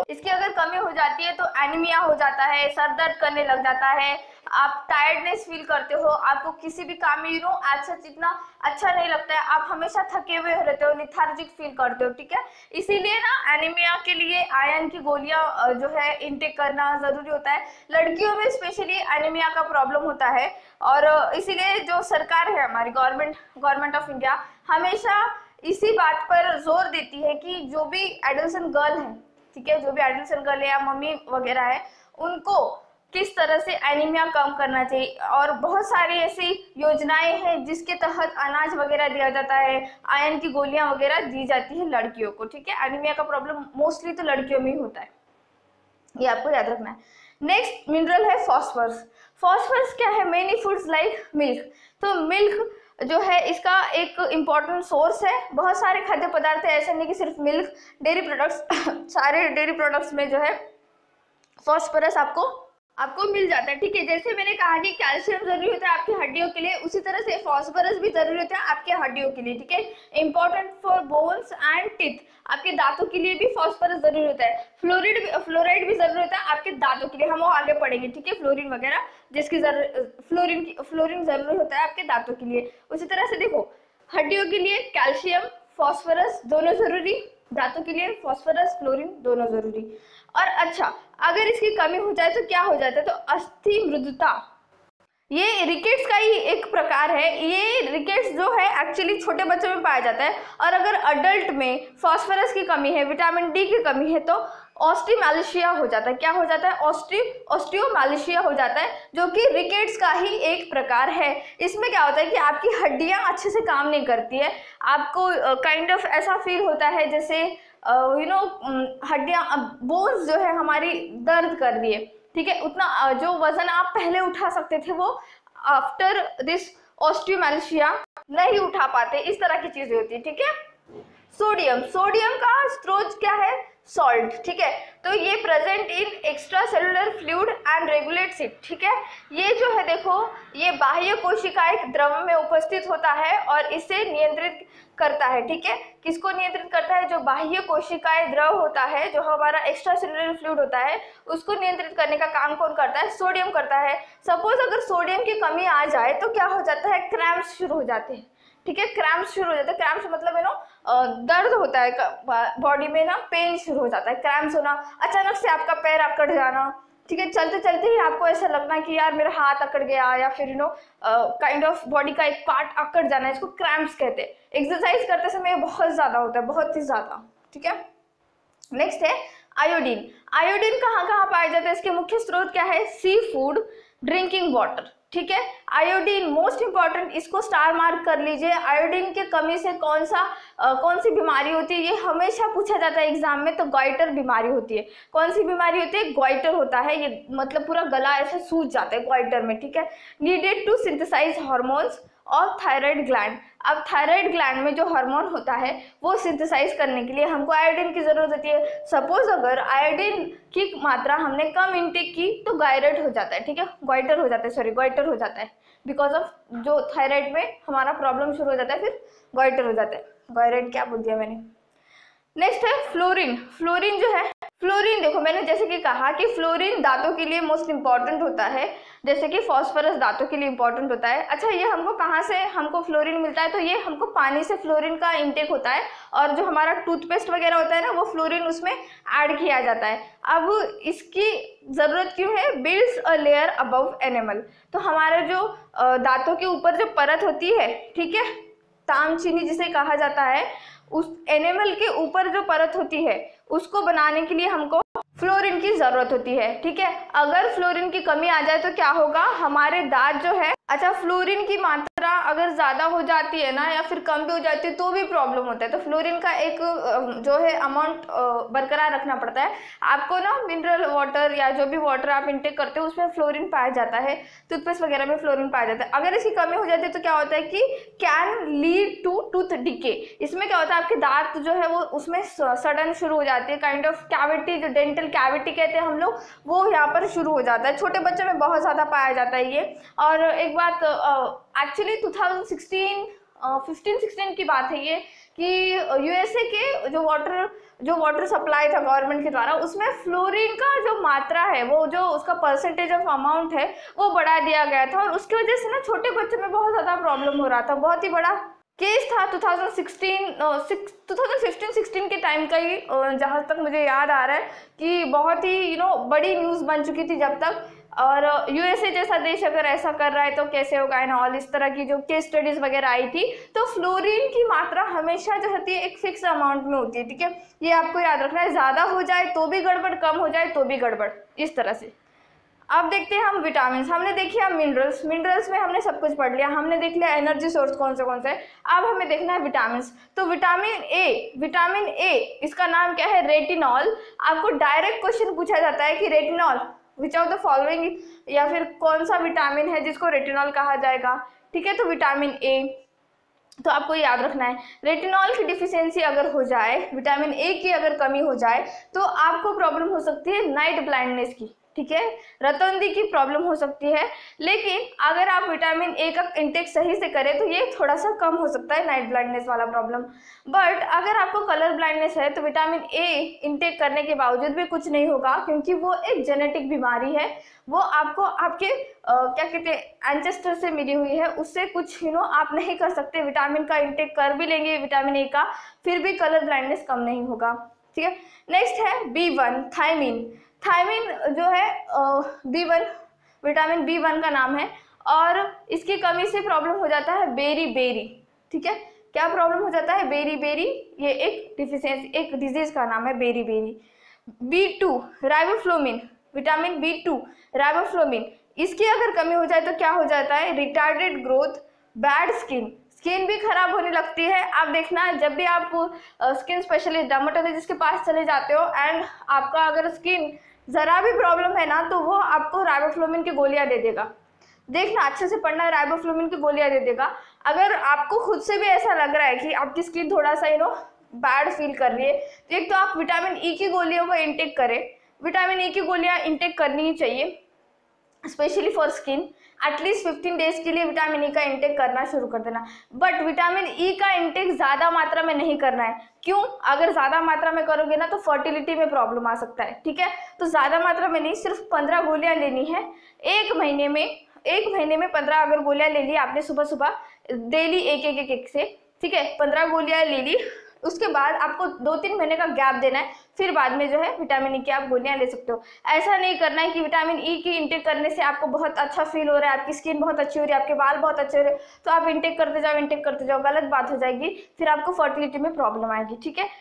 इसकी अगर कमी हो जाती है तो एनीमिया हो जाता है, सर दर्द करने लग जाता है, आप टायर्डनेस फील करते हो, आपको किसी भी काम में यू नो अच्छा इतना अच्छा नहीं लगता है, आप हमेशा थके हुए रहते हो, लिथार्जिक फील करते हो, ठीक है। इसीलिए ना एनीमिया के लिए आयरन की गोलियां जो है इनटेक करना जरूरी होता है। लड़कियों में स्पेशली एनीमिया का प्रॉब्लम होता है और इसीलिए जो सरकार है हमारी गवर्नमेंट गवर्नमेंट ऑफ इंडिया हमेशा इसी बात पर जोर देती है कि जो भी एडोलेसेंट गर्ल है, ठीक है, जो भी एडोलेसेंट गर्ल है या मम्मी वगैरह है, उनको किस तरह से एनीमिया कम करना चाहिए। और बहुत सारी ऐसी योजनाएं हैं जिसके तहत अनाज वगैरह दिया जाता है, आयरन की गोलियां वगैरह दी जाती है लड़कियों को, ठीक है। एनीमिया का प्रॉब्लम मोस्टली तो लड़कियों में ही होता है, ये आपको याद रखना है। नेक्स्ट मिनरल है फॉस्फोरस। फॉस्फोरस क्या है? Many foods like milk. तो मिल्क जो है इसका एक इम्पॉर्टेंट सोर्स है। बहुत सारे खाद्य पदार्थ है, ऐसा नहीं कि सिर्फ मिल्क, डेयरी प्रोडक्ट्स सारे डेयरी प्रोडक्ट्स में जो है फॉस्फोरस आपको आपको मिल जाता है, ठीक है। जैसे मैंने कहा कि कैल्शियम जरूरी होता है आपकी हड्डियों के लिए, उसी तरह से फॉस्फोरस भी जरूरी होता है आपके हड्डियों के लिए, ठीक है। Important for bones and teeth, आपके दांतों के लिए भी फॉस्फोरस जरूरी होता है। फ्लोरिड फ्लोराइड भी जरूरी होता है आपके दांतों के लिए, हम वो आगे पढ़ेंगे, ठीक है। फ्लोरिन वगैरह जिसकी जरूरत फ्लोरिन की फ्लोरिन जरूरी होता है आपके दांतों के लिए। उसी तरह से देखो हड्डियों के लिए कैल्शियम फॉस्फोरस दोनों जरूरी, दांतों के लिए फॉस्फोरस फ्लोरिन दोनों जरूरी। और अच्छा अगर इसकी कमी हो जाए तो क्या हो जाता है? तो अस्थि मृदुता, ये रिकेट्स का ही एक प्रकार है। ये रिकेट्स जो है एक्चुअली छोटे बच्चों में पाया जाता है और अगर अडल्ट में फॉस्फोरस की कमी है, विटामिन डी की कमी है तो ऑस्टियोमैलेशिया हो जाता है। क्या हो जाता है? ऑस्टि ऑस्टियोमैलेशिया हो जाता है, जो कि रिकेट्स का ही एक प्रकार है। इसमें क्या होता है कि आपकी हड्डियां अच्छे से काम नहीं करती है, आपको काइंड ऑफ ऐसा फील होता है जैसे यू नो हड्डियां बोन्स जो है हमारी दर्द कर रही है, ठीक है। उतना जो वजन आप पहले उठा सकते थे वो आफ्टर दिस ऑस्टियोमैलेशिया नहीं उठा पाते, इस तरह की चीजें होती है, ठीक है। सोडियम, सोडियम का स्रोत क्या है? सॉल्ट, ठीक है। तो ये present in extracellular fluid and regulates it, ठीक है। ये जो है देखो ये बाह्य कोशिकाएं द्रव में उपस्थित होता है और इसे नियंत्रित करता है, ठीक है। किसको नियंत्रित करता है? जो बाह्य कोशिकाएं द्रव होता है, जो हमारा एक्स्ट्रा सेलुलर फ्लूइड होता है, उसको नियंत्रित करने का काम कौन करता है? सोडियम करता है। सपोज अगर सोडियम की कमी आ जाए तो क्या हो जाता है? क्रैम्प्स शुरू हो जाते हैं, ठीक है। क्रैम्प्स शुरू हो जाता है, क्रैम्प्स मतलब है ना दर्द होता है बॉडी में ना, पेन शुरू हो जाता है, क्रैम्प्स होना, अचानक से आपका पैर अकड़ जाना, ठीक है। चलते चलते ही आपको ऐसा लगना कि यार मेरा हाथ अकड़ गया, या फिर you know kind of body का एक पार्ट अकड़ जाना, इसको क्रैम्प्स कहते हैं। एक्सरसाइज करते समय बहुत ज्यादा होता है, बहुत ही ज्यादा, ठीक है। नेक्स्ट है आयोडीन। आयोडीन कहाँ कहाँ पाया जाता है? इसके मुख्य स्रोत क्या है? सी फूड, ड्रिंकिंग वाटर, ठीक है। आयोडीन मोस्ट इंपॉर्टेंट, इसको स्टार मार्क कर लीजिए। आयोडीन की कमी से कौन सा आ, कौन सी बीमारी होती है? ये हमेशा पूछा जाता है एग्जाम में, तो गॉइटर बीमारी होती है। कौन सी बीमारी होती है? गॉइटर होता है, ये मतलब पूरा गला ऐसे सूज जाता है गॉइटर में, ठीक है। नीडेड टू सिंथेसाइज हार्मोन्स और थायराइड ग्लैंड। अब थायराइड ग्लैंड में जो हार्मोन होता है वो सिंथेसाइज करने के लिए हमको आयोडीन की जरूरत होती है। सपोज अगर आयोडीन की मात्रा हमने कम इंटेक की तो गायरेट हो जाता है, ठीक है, गॉइटर हो जाता है, सॉरी गॉइटर हो जाता है, बिकॉज ऑफ जो थायराइड में हमारा प्रॉब्लम शुरू हो जाता है, फिर गॉइटर हो जाता है। गॉयरेट क्या बोल दिया मैंने। नेक्स्ट है फ्लोरीन। फ्लोरीन जो है, फ्लोरीन देखो मैंने जैसे कि कहा कि फ्लोरीन दांतों के लिए मोस्ट इंपॉर्टेंट होता है, जैसे कि फॉस्फोरस दांतों के लिए इंपॉर्टेंट होता है। अच्छा ये हमको कहाँ से हमको फ्लोरीन मिलता है? तो ये हमको पानी से फ्लोरीन का इंटेक होता है, और जो हमारा टूथपेस्ट वगैरह होता है ना, वो फ्लोरीन उसमें ऐड किया जाता है। अब इसकी ज़रूरत क्यों है? Builds a layer above enamel. तो हमारे जो दांतों के ऊपर जो परत होती है, ठीक है, तामचीनी जिसे कहा जाता है, उस एनिमल के ऊपर जो परत होती है उसको बनाने के लिए हमको फ्लोरीन की जरूरत होती है, ठीक है। अगर फ्लोरीन की कमी आ जाए तो क्या होगा? हमारे दांत जो है, अच्छा फ्लोरीन की मात्रा अगर ज्यादा हो जाती है ना, या फिर कम भी हो जाती है तो भी प्रॉब्लम होता है। तो फ्लोरीन का एक जो है अमाउंट बरकरार रखना पड़ता है आपको ना। मिनरल वाटर या जो भी वाटर आप इंटेक करते हो उसमें फ्लोरीन पाया जाता है, टूथपेस्ट वगैरह में फ्लोरीन पाया जाता है। अगर इसकी कमी हो जाती है तो क्या होता है कि can lead to tooth decay. इसमें क्या होता है, आपके दांत जो है वो उसमें सड़न शुरू हो जाती है, काइंड ऑफ कैविटी, जो डेंटल कैविटी कहते हैं हम लोग, वो यहाँ पर शुरू हो जाता है। छोटे बच्चों में बहुत ज़्यादा पाया जाता है ये। और एक बात actually two thousand sixteen fifteen sixteen की बात है ये, कि यूएसए के जो वाटर जो वाटर सप्लाई था गवर्नमेंट के द्वारा, उसमें फ्लोरीन का जो मात्रा है, वो जो उसका परसेंटेज ऑफ अमाउंट है वो बढ़ा दिया गया था, और उसकी वजह से ना छोटे बच्चों में बहुत ज़्यादा प्रॉब्लम हो रहा था। बहुत ही बड़ा केस था two thousand sixteen two thousand fifteen sixteen के टाइम का ही, जहाँ तक मुझे याद आ रहा है कि बहुत ही यू नो बड़ी न्यूज़ बन चुकी थी जब तक। और यूएसए जैसा देश अगर ऐसा कर रहा है तो कैसे होगा एंड ऑल, इस तरह की जो केस स्टडीज वगैरह आई थी। तो फ्लोरीन की मात्रा हमेशा जो होती है एक फिक्स अमाउंट में होती है, ठीक है, ये आपको याद रखना है। ज़्यादा हो जाए तो भी गड़बड़, कम हो जाए तो भी गड़बड़, इस तरह से। अब देखते हैं हम विटामिन। हमने देखी हम मिनरल्स, मिनरल्स में हमने सब कुछ पढ़ लिया, हमने देख लिया एनर्जी सोर्स कौन से कौन से है। अब हमें देखना है विटामिन। तो विटामिन ए, विटामिन ए इसका नाम क्या है? रेटिनॉल। आपको डायरेक्ट क्वेश्चन पूछा जाता है कि retinol which of the following, या फिर कौन सा विटामिन है जिसको रेटिनॉल कहा जाएगा, ठीक है। तो विटामिन ए, तो आपको याद रखना है रेटिनॉल की डिफिशियंसी अगर हो जाए, विटामिन ए की अगर कमी हो जाए तो आपको प्रॉब्लम हो सकती है नाइट ब्लाइंडनेस की, ठीक है, रतौंधी की प्रॉब्लम हो सकती है। लेकिन अगर आप विटामिन ए का इंटेक सही से करें तो ये थोड़ा सा कम हो सकता है नाइट ब्लाइंडनेस वाला प्रॉब्लम। बट अगर आपको कलर ब्लाइंडनेस है तो विटामिन ए इंटेक करने के बावजूद भी कुछ नहीं होगा, क्योंकि वो एक जेनेटिक बीमारी है, वो आपको आपके आ, क्या कहते हैं एंसेस्टर से मिली हुई है, उससे कुछ यू नो आप नहीं कर सकते। विटामिन का इंटेक कर भी लेंगे विटामिन ए का, फिर भी कलर ब्लाइंडनेस कम नहीं होगा, ठीक है। नेक्स्ट है बी वन, थायमिन। थायमिन जो है B one, vitamin B one का नाम है, और इसकी कमी से प्रॉब्लम हो जाता है बेरी बेरी, ठीक है। क्या प्रॉब्लम हो जाता है? बेरी बेरी, ये एक डिफिशियंसी, एक डिजीज का नाम है beriberi. B two, riboflavin, vitamin B two riboflavin, इसकी अगर कमी हो जाए तो क्या हो जाता है? Retarded growth, bad skin, skin भी खराब होने लगती है। आप देखना जब भी आप स्किन स्पेशलिस्ट डर्मेटोलॉजिस्ट के पास चले जाते हो एंड आपका अगर स्किन ज़रा भी प्रॉब्लम है ना, तो वो आपको राइबोफ्लोविन की गोलियां दे देगा। देखना, अच्छे से पढ़ना, राइबोफ्लोविन की गोलियां दे देगा। अगर आपको खुद से भी ऐसा लग रहा है कि आपकी स्किन थोड़ा सा यू नो बैड फील कर रही है, तो एक तो आप विटामिन ई की गोलियों को इंटेक करें। विटामिन ई की गोलियां इंटेक करनी ही चाहिए, especially for skin. At least fifteen days के लिए विटामिन ई का इंटेक करना शुरू कर देना। बट विटामिन ई का इंटेक ज़्यादा मात्रा में नहीं करना है। क्यों? अगर ज़्यादा मात्रा में करोगे ना तो फर्टिलिटी में प्रॉब्लम आ सकता है, ठीक है। तो ज़्यादा मात्रा में नहीं, सिर्फ पंद्रह गोलियां लेनी है एक महीने में। एक महीने में पंद्रह अगर गोलियां ले ली आपने सुबह सुबह डेली एक एक एक एक से, ठीक है, पंद्रह गोलियां ले ली। उसके बाद आपको दो तीन महीने का गैप देना है, फिर बाद में जो है विटामिन ई की आप गोलियां ले सकते हो। ऐसा नहीं करना है कि विटामिन ई की इंटेक करने से आपको बहुत अच्छा फील हो रहा है, आपकी स्किन बहुत अच्छी हो रही है, आपके बाल बहुत अच्छे हो रहे हैं, तो आप इंटेक करते जाओ इंटेक करते जाओ, गलत बात हो जाएगी, फिर आपको फर्टिलिटी में प्रॉब्लम आएगी, ठीक है।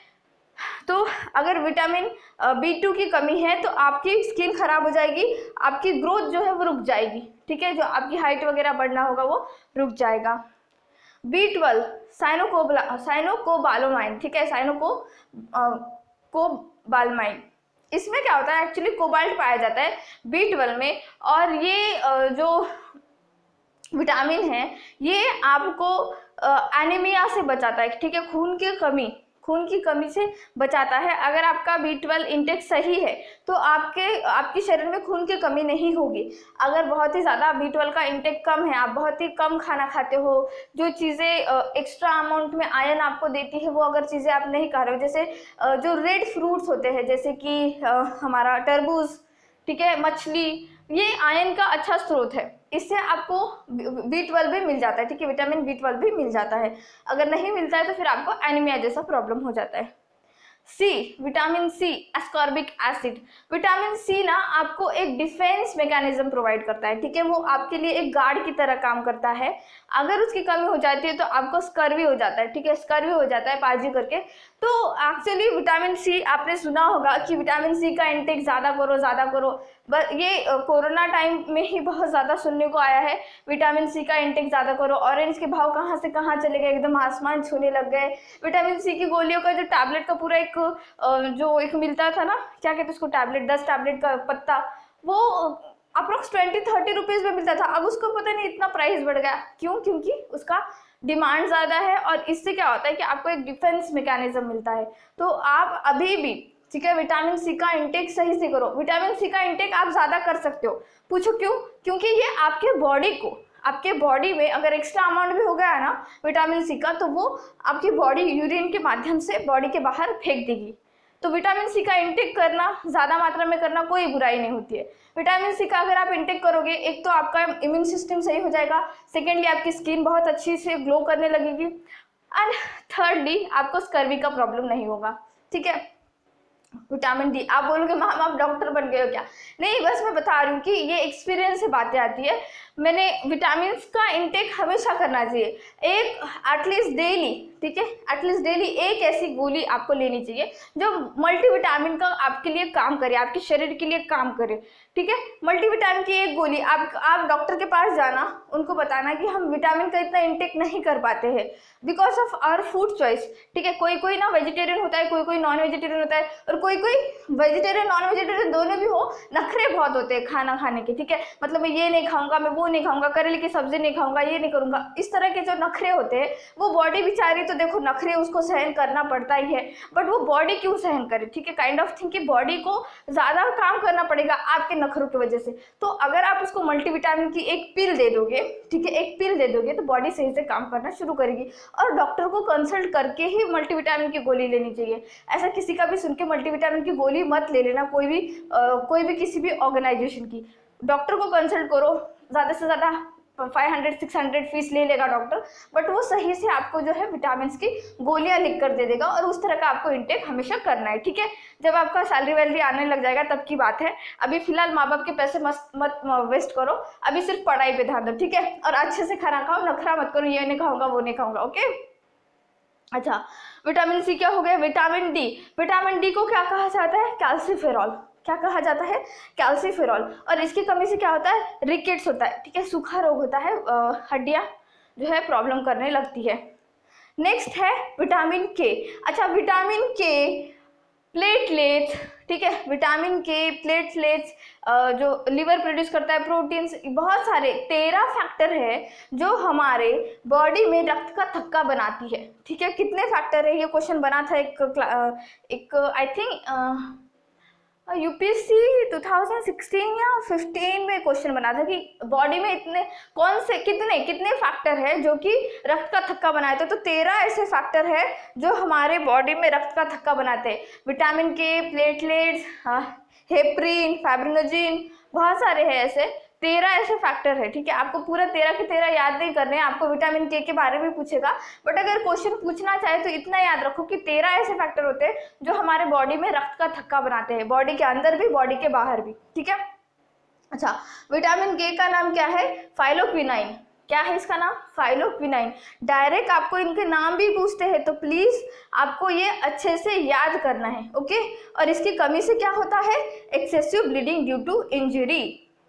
तो अगर विटामिन बी टू की कमी है तो आपकी स्किन खराब हो जाएगी, आपकी ग्रोथ जो है वो रुक जाएगी, ठीक है, जो आपकी हाइट वगैरह बढ़ना होगा वो रुक जाएगा। बी ट्वेल्व, साइनोकोबला साइनोकोबालोमाइन, ठीक है, साइनोको कोबालमाइन, इसमें क्या होता है? एक्चुअली कोबाल्ट पाया जाता है बी ट्वेल्व में, और ये जो विटामिन है ये आपको एनीमिया से बचाता है, ठीक है, खून की कमी खून की कमी से बचाता है। अगर आपका बी ट्वेल्व इंटेक सही है तो आपके आपके शरीर में खून की कमी नहीं होगी। अगर बहुत ही ज़्यादा बी ट्वेल्व का इंटेक कम है, आप बहुत ही कम खाना खाते हो, जो चीज़ें एक्स्ट्रा अमाउंट में आयरन आपको देती है वो अगर चीज़ें आप नहीं खा रहे हो, जैसे जो रेड फ्रूट्स होते हैं जैसे कि हमारा तरबूज, ठीक है, मछली, ये आयरन का अच्छा स्रोत है, इससे आपको बी ट्वेल्व भी मिल जाता है, ठीक है, विटामिन बी ट्वेल्व भी मिल जाता है। अगर नहीं मिलता है तो फिर आपको एनीमिया जैसा प्रॉब्लम हो जाता है। C, vitamin C, ascorbic acid. Vitamin C ना आपको एक डिफेंस मैकेनिज्म प्रोवाइड करता है, ठीक है, वो आपके लिए एक गार्ड की तरह काम करता है। अगर उसकी कमी हो जाती है तो आपको स्कर्वी हो जाता है, ठीक है, स्कर्वी हो जाता है पाजी करके। तो एक्चुअली विटामिन सी आपने सुना होगा कि विटामिन सी का इंटेक ज़्यादा करो ज़्यादा करो, बस ये कोरोना टाइम में ही बहुत ज़्यादा सुनने को आया है, विटामिन सी का इंटेक ज़्यादा करो। ऑरेंज के भाव कहाँ से कहाँ चले गए, एकदम आसमान छूने लग गए। विटामिन सी की गोलियों का जो टैबलेट का पूरा एक जो एक मिलता था ना, क्या कहते हैं उसको, टैबलेट, दस टैबलेट का पत्ता, वो अप्रोक्स ट्वेंटी थर्टी रुपीज़ में मिलता था। अब उसको पता नहीं इतना प्राइस बढ़ गया क्यों? क्योंकि उसका डिमांड ज़्यादा है, और इससे क्या होता है कि आपको एक डिफेंस मैकेनिज्म मिलता है। तो आप अभी भी, ठीक है, विटामिन सी का इंटेक सही से करो। विटामिन सी का इंटेक आप ज़्यादा कर सकते हो। पूछो क्यों? क्योंकि ये आपके बॉडी को आपके बॉडी में अगर एक्स्ट्रा अमाउंट भी हो गया है ना विटामिन सी का, तो वो आपकी बॉडी यूरिन के माध्यम से बॉडी के बाहर फेंक देगी। तो विटामिन सी का इंटेक करना, ज़्यादा मात्रा में करना कोई बुराई नहीं होती है। विटामिन सी का अगर आप इंटेक करोगे, एक तो आपका इम्यून सिस्टम सही हो जाएगा, सेकेंडली आपकी स्किन बहुत अच्छी से ग्लो करने लगेगी, एंड थर्डली आपको स्कर्वी का प्रॉब्लम नहीं होगा। ठीक है, विटामिन डी। आप बोलोगे मैम आप डॉक्टर बन गए हो क्या? नहीं, बस मैं बता रही हूँ कि ये एक्सपीरियंस से बातें आती है। मैंने विटामिन का इंटेक हमेशा करना चाहिए, एक एटलीस्ट डेली, ठीक है, एटलीस्ट डेली एक ऐसी गोली आपको लेनी चाहिए जो मल्टीविटामिन का आपके लिए काम करे, आपके शरीर के लिए काम करे। ठीक है, मल्टीविटामिन की एक गोली, आप आप डॉक्टर के पास जाना, उनको बताना कि हम विटामिन का इतना इंटेक नहीं कर पाते हैं because of our food choice. ठीक है, कोई कोई ना वेजिटेरियन होता है, कोई कोई नॉन वेजिटेरियन होता है, और कोई कोई वेजिटेरियन नॉन वेजिटेरियन दोनों भी हो, नखरे बहुत होते हैं खाना खाने के। ठीक है, मतलब मैं ये नहीं खाऊंगा, मैं वो नहीं खाऊंगा, करेले की सब्जी नहीं खाऊंगा, ये नहीं करूंगा, इस तरह के जो नखरे होते हैं वो बॉडी बेचारी, तो देखो नखरे उसको सहन करना पड़ता ही है, बट वो बॉडी क्यों सहन करे? ठीक है, काइंड ऑफ थिंक कि बॉडी को ज़्यादा काम करना पड़ेगा आपके नखरों की वजह से। तो अगर आप उसको मल्टीविटामिन की एक पिल दे दोगे, ठीक है, एक पिल दे दोगे, तो बॉडी सही से काम करना शुरू करेगी। और डॉक्टर को कंसल्ट करके ही मल्टीविटामिन की गोली लेनी चाहिए। ऐसा किसी का भी सुन के मल्टीविटामिन की गोली मत ले लेना, कोई भी आ, कोई भी किसी भी ऑर्गेनाइजेशन की। डॉक्टर को कंसल्ट करो, ज़्यादा से ज़्यादा five hundred six hundred fees ले लेगा डॉक्टर, बट वो सही से आपको जो है विटामिन की गोलियां लिख कर दे देगा, और उस तरह का आपको इंटेक हमेशा करना है। ठीक है, जब आपका सैलरी वैलरी आने लग जाएगा तब की बात है, अभी फिलहाल माँ बाप के पैसे मत मत वेस्ट करो, अभी सिर्फ पढ़ाई पे ध्यान दो। ठीक है, और अच्छे से खाना खाओ, नखरा मत करो, ये नहीं खाऊंगा वो नहीं खाऊंगा। ओके, अच्छा, विटामिन सी क्या हो गया? Vitamin D. विटामिन डी को क्या कहा जाता है? कैल्सीफेरॉल। क्या कहा जाता है? कैल्सीफेरॉल। और इसकी कमी से क्या होता है? रिकेट्स होता है। ठीक है, सूखा रोग होता है, हड्डियां जो है प्रॉब्लम करने लगती है। नेक्स्ट है विटामिन के। अच्छा, विटामिन के प्लेटलेट्स, ठीक है, विटामिन के प्लेटलेट्स जो लिवर प्रोड्यूस करता है, प्रोटीन्स, बहुत सारे तेरह फैक्टर है जो हमारे बॉडी में रक्त का थक्का बनाती है। ठीक है, कितने फैक्टर है? ये क्वेश्चन बना था एक एक I think UPSC two thousand sixteen या फिफ्टीन में क्वेश्चन बना था कि बॉडी में इतने कौन से कितने कितने फैक्टर है जो कि रक्त का थक्का बनाते हैं। तो तेरह ऐसे फैक्टर है जो हमारे बॉडी में रक्त का थक्का बनाते हैं। विटामिन के, प्लेटलेट्स, हेपरिन, फाइब्रिनोजिन, बहुत सारे हैं ऐसे, तेरह ऐसे फैक्टर है। ठीक है, आपको पूरा तेरह के तेरह याद नहीं करने हैं, आपको विटामिन के के बारे में पूछेगा, बट अगर क्वेश्चन पूछना चाहे तो इतना याद रखो कि तेरह ऐसे फैक्टर होते हैं जो हमारे बॉडी में रक्त का थक्का बनाते हैं, बॉडी के अंदर भी, बॉडी के बाहर भी। ठीक है, अच्छा, विटामिन के का नाम क्या है? फाइलोक्विनाइन। क्या है इसका नाम? फाइलोक्विनाइन। डायरेक्ट आपको इनके नाम भी पूछते हैं तो प्लीज आपको ये अच्छे से याद करना है। ओके, और इसकी कमी से क्या होता है? Excessive bleeding due to injury.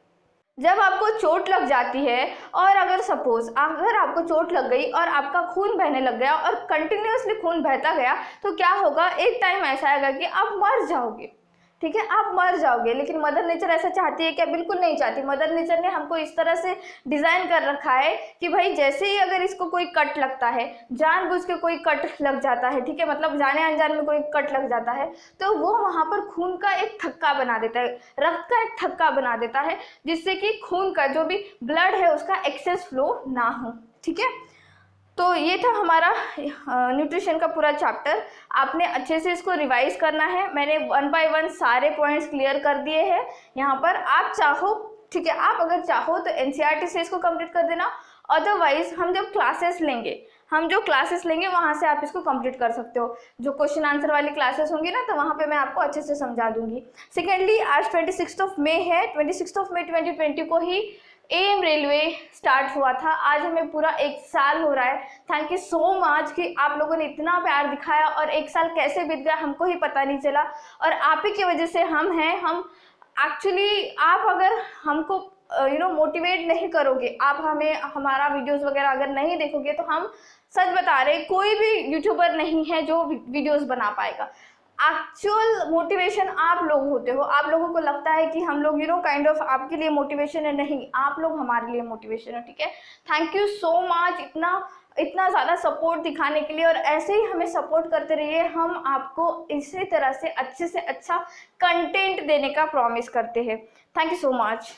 जब आपको चोट लग जाती है, और अगर सपोज अगर आपको चोट लग गई और आपका खून बहने लग गया और कंटिन्यूअसली खून बहता गया, तो क्या होगा? एक टाइम ऐसा आएगा कि आप मर जाओगे। ठीक है, आप मर जाओगे। लेकिन मदर नेचर ऐसा चाहती है क्या? बिल्कुल नहीं चाहती। मदर नेचर ने हमको इस तरह से डिज़ाइन कर रखा है कि भाई जैसे ही अगर इसको कोई कट लगता है, जानबूझ के कोई कट लग जाता है, ठीक है, मतलब जाने अनजाने में कोई कट लग जाता है, तो वो वहाँ पर खून का एक थक्का बना देता है, रक्त का एक थक्का बना देता है, जिससे कि खून का जो भी ब्लड है उसका एक्सेस फ्लो ना हो। ठीक है, तो ये था हमारा न्यूट्रिशन का पूरा चैप्टर। आपने अच्छे से इसको रिवाइज करना है। मैंने वन बाय वन सारे पॉइंट्स क्लियर कर दिए हैं यहाँ पर। आप चाहो, ठीक है, आप अगर चाहो तो एनसीईआरटी से इसको कंप्लीट कर देना, अदरवाइज हम जब क्लासेस लेंगे हम जो क्लासेस लेंगे वहाँ से आप इसको कंप्लीट कर सकते हो। जो क्वेश्चन आंसर वाली क्लासेस होंगी ना, तो वहाँ पे मैं आपको अच्छे से समझा दूंगी। सेकेंडली, आज ट्वेंटी सिक्स ऑफ मे है, twenty six of May twenty twenty को ही एम रेलवे स्टार्ट हुआ था। आज हमें पूरा एक साल हो रहा है। थैंक यू सो मच कि आप लोगों ने इतना प्यार दिखाया, और एक साल कैसे बीत गया हमको ही पता नहीं चला, और आप ही की वजह से हम हैं। हम एक्चुअली, आप अगर हमको यू नो मोटिवेट नहीं करोगे, आप हमें हमारा वीडियोस वगैरह अगर नहीं देखोगे, तो हम सच बता रहे, कोई भी यूट्यूबर नहीं है जो वीडियोस बना पाएगा। एक्चुअल मोटिवेशन आप लोग होते हो। आप लोगों को लगता है कि हम लोग यू नो काइंड ऑफ आपके लिए मोटिवेशन है, नहीं, आप लोग हमारे लिए मोटिवेशन है। ठीक है, थैंक यू सो मच इतना इतना ज़्यादा सपोर्ट दिखाने के लिए, और ऐसे ही हमें सपोर्ट करते रहिए। हम आपको इसी तरह से अच्छे से अच्छा कंटेंट देने का प्रॉमिस करते हैं। Thank you so much.